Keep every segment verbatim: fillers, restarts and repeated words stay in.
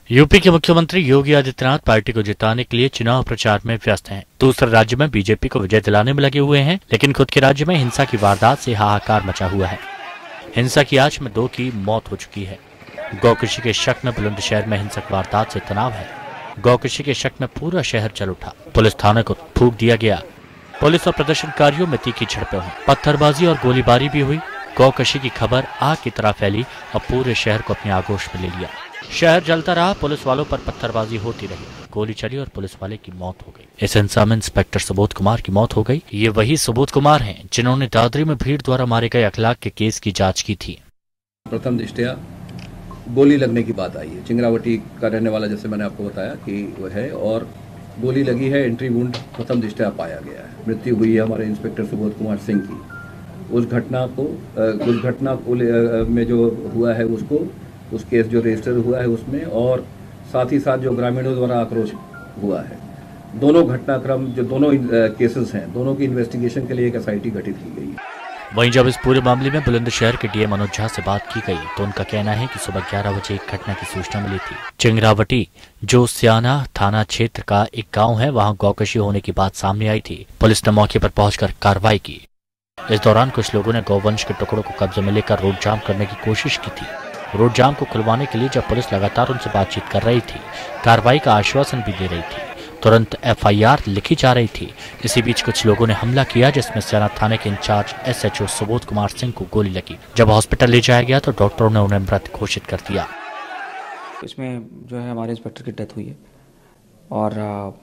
UP के मुख्यमंत्री Yogi Adityanath party को जिताने के लिए चुनाव प्रचार में व्यस्त हैं। दूसरे राज्य में बीजेपी को विजय दिलाने में लगे हुए हैं, लेकिन खुद के राज्य में हिंसा की वारदात से हाहाकार मचा हुआ है। हिंसा की आंच में दो की मौत हो चुकी है। गौ कृषि के शक में बुलंदशहर में हिंसक वारदात से तनाव है। गौ कृषि के शक में पूरा शहर जल उठा। पुलिस थाने को फूंक दिया गया। पुलिस और प्रदर्शनकारियों में तीखी झड़पें हुई, पत्थरबाजी और गोलीबारी भी हुई। गौ कृषि की खबर आग की तरह फैली और पूरे शहर को अपने आगोश में ले लिया। शहर जलता रहा। पुलिस वालों पर पत्थरबाजी होती रही, गोली चली और पुलिस वाले की मौत हो गई। इस हिंसा में इंस्पेक्टर सुबोध कुमार की मौत हो गई। ये वही सुबोध कुमार हैं जिन्होंने दादरी में भीड़ द्वारा मारे गए अखलाक के केस की जांच की थी। प्रथम दृष्टया गोली लगने की बात आई है। चिंगरावटी का रहने वाला, जैसे मैंने आपको बताया कि वह है, और गोली लगी है। एंट्री वुंड प्रथम दृष्टया पाया गया है। मृत्यु हुई है हमारे इंस्पेक्टर सुबोध कुमार सिंह की। उस घटना को उस घटना को में जो हुआ है उसको उस केस जो रजिस्टर हुआ है उसमें, और साथ ही साथ जो ग्रामीणों द्वारा आक्रोश हुआ है, दोनों घटनाक्रम जो दोनों केसेस हैं, दोनों की इन्वेस्टिगेशन के लिए एक एसआईटी गठित की गई है। वहीं जब इस पूरे मामले में बुलंदशहर के डीएम मनोज झा से बात की गई तो उनका कहना है कि सुबह ग्यारह बजे एक घटना की सूचना मिली थी। चिंगरावटी, जो सियाना थाना क्षेत्र का एक गांव है, वहां गौकशी होने की बात सामने आई थी। पुलिस ने मौके पर पहुंचकर कार्रवाई की। इस दौरान कुछ लोगों ने गौवंश के टुकड़ों को कब्जे में लेकर रोड जाम करने की कोशिश की थी। रोड जाम को खुलवाने के लिए जब पुलिस लगातार उनसे बातचीत कर रही थी, कार्रवाई का आश्वासन भी दे रही थी, तुरंत एफआईआर लिखी जा रही थी, इसी बीच कुछ लोगों ने हमला किया, जिसमें सियाना थाने के इंचार्ज एसएचओ सुबोध कुमार सिंह को गोली लगी। जब हॉस्पिटल ले जाया गया तो डॉक्टरों ने उन्हें मृत घोषित कर दिया। इसमें जो है हमारे इंस्पेक्टर की डेथ हुई है और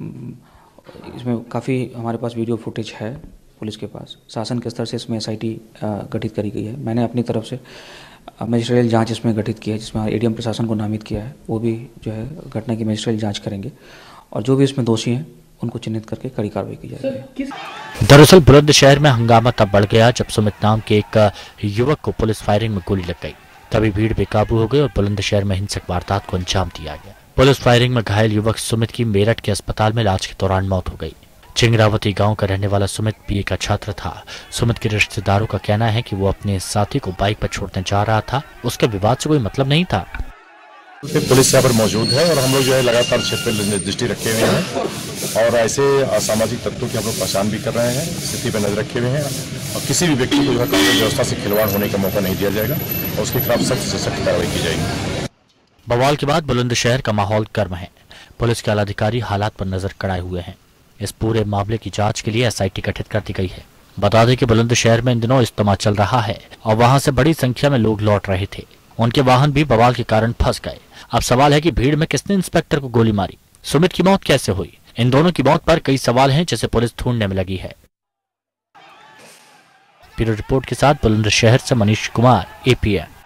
इसमें काफ़ी हमारे पास वीडियो फुटेज है पुलिस के पास। शासन के स्तर से इसमें एसआईटी गठित करी गई है। मैंने अपनी तरफ से मजिस्ट्रियल जांच इसमें गठित की है, जिसमें एडीएम प्रशासन को नामित किया है। वो भी जो है घटना की मजिस्ट्रियल जांच करेंगे और जो भी इसमें दोषी हैं उनको चिन्हित करके कड़ी कार्रवाई की जाएगी। दरअसल बुलंदशहर में हंगामा तब बढ़ गया जब सुमित नाम के एक युवक को पुलिस फायरिंग में गोली लग गई। तभी भीड़ बेकाबू हो गई और बुलंदशहर में हिंसक वारदात को अंजाम दिया गया। पुलिस फायरिंग में घायल युवक सुमित की मेरठ के अस्पताल में इलाज के दौरान मौत हो गई। चिंगरावती गांव का रहने वाला सुमित बीए का छात्र था। सुमित के रिश्तेदारों का कहना है कि वो अपने साथी को बाइक पर छोड़ने जा रहा था, उसके विवाद से कोई मतलब नहीं था। पुलिस यहाँ पर मौजूद है और हम लोग जो है लगातार क्षेत्र में दृष्टि रखे हुए हैं और ऐसे असामाजिक तत्वों की हम लोग पहचान भी कर रहे हैं, स्थिति पर नजर रखे हुए हैं और किसी भी व्यक्ति को जो है कानून व्यवस्था से खिलवाड़ होने का मौका नहीं दिया जाएगा और उसके खिलाफ सख्त से सख्त कार्रवाई की जाएगी। बवाल के बाद बुलंदशहर का माहौल गर्म है। पुलिस के आलाधिकारी हालात पर नजर कड़ाए हुए हैं। इस पूरे मामले की जांच के लिए एसआईटी गठित कर दी गई है। बता दें कि बुलंदशहर में इन दिनों इज्तिमा चल रहा है और वहां से बड़ी संख्या में लोग लौट रहे थे। उनके वाहन भी बवाल के कारण फंस गए। अब सवाल है कि भीड़ में किसने इंस्पेक्टर को गोली मारी, सुमित की मौत कैसे हुई? इन दोनों की मौत पर कई सवाल हैं जिसे पुलिस ढूंढने में लगी है। ब्यूरो रिपोर्ट के साथ बुलंदशहर से मनीष कुमार, एपीएन।